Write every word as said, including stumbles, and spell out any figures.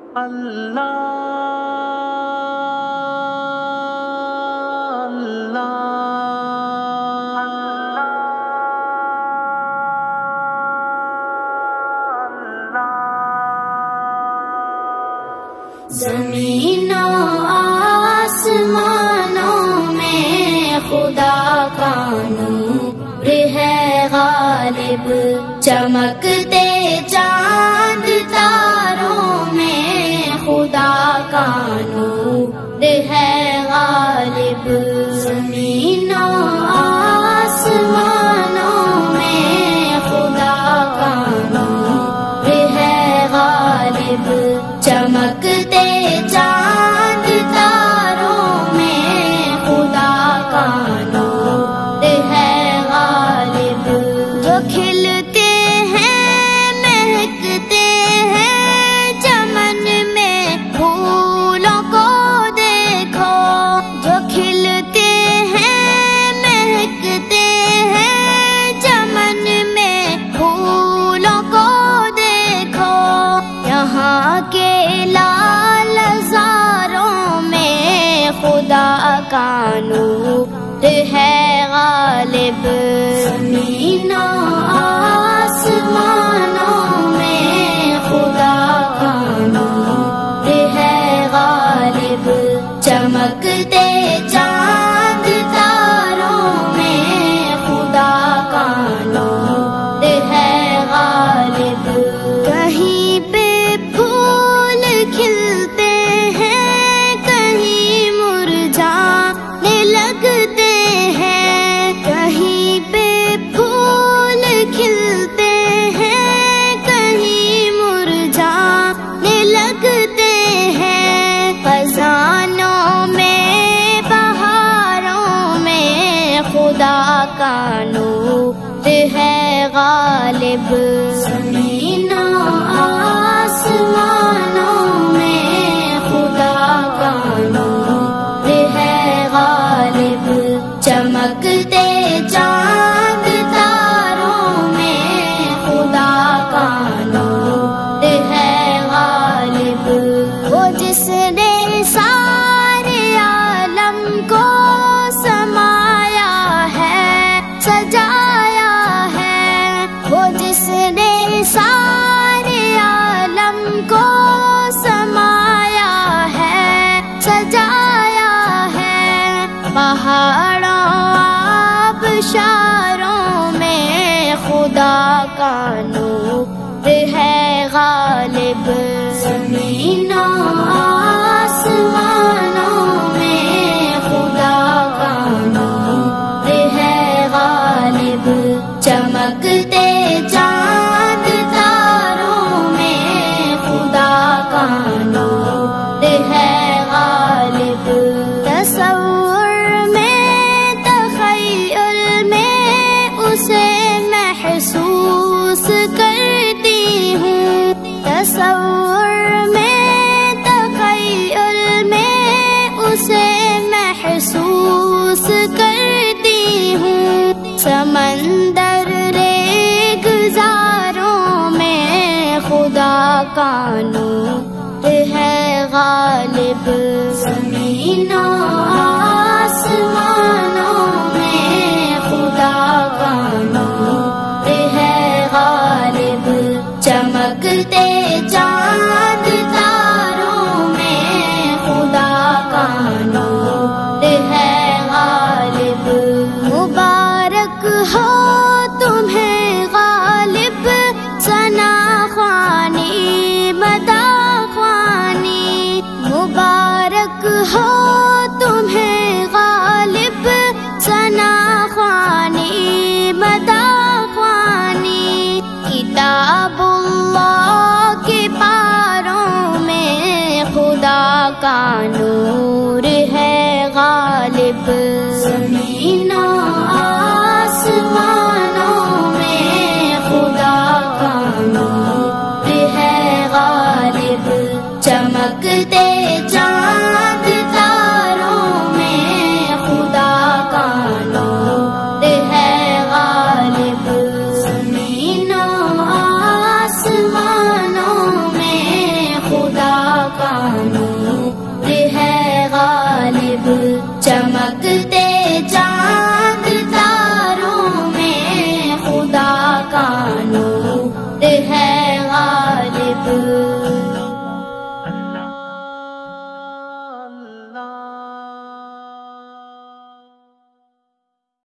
زمین و آسمانوں میں خدا کا نور ہے غالب، چمکتے چاند تاروں میں خدا کا نور ہے غالب۔ زمین و آسمانوں میں خدا کا نور ہے غالب، چمکتے چاند تاروں میں خدا کا نور ہے غالب۔ جو کھلتے ہیں مہکتے ہیں چمن میں پھولوں کو دیکھو، جو کھلتے ہیں مہکتے ہیں چمن میں پھولوں کو دیکھو، یہاں کے لال زاروں میں خدا کا نور ہے غالب۔ زمین و آسمانوں میں خدا کا نور ہے غالب، چمکتے چاند تاروں میں خدا کا نور ہے غالب۔ کہیں پہ پھول کھلتے ہیں، کہیں مرجھانے لگتے ہیں، کہیں پہ پھول کھلتے ہیں، کہیں مرجھانے لگتے ہیں، خزانوں میں بہاروں میں خدا کا نور ہے غالب۔ زمین و آسمانوں میں خدا کا نور ہے غالب، چمکتے چاند تاروں میں خدا کا نور ہے غالب۔ وہ جس نے سارے عالم کو سمایا ہے، سجایا ہے، وہ جس نے سارے عالم کو سمایا ہے، سجایا ہے، پہاڑوں آبشاروں میں خدا کا نور ہے غالب۔ زمین و آسمانوں میں خدا کا نور ہے غالب، چمکتے چاند تاروں میں خدا کا نور ہے غالب۔ تصور میں تخیل میں اسے محسوس کرتی ہوں، تصور میں تخیل میں اسے محسوس کرتی ہوں، سمندر ریگزاروں میں خدا کا نور ہے غالب۔ زمین و آسمانوں میں خدا کا نور ہے غالب، چمکتے چاند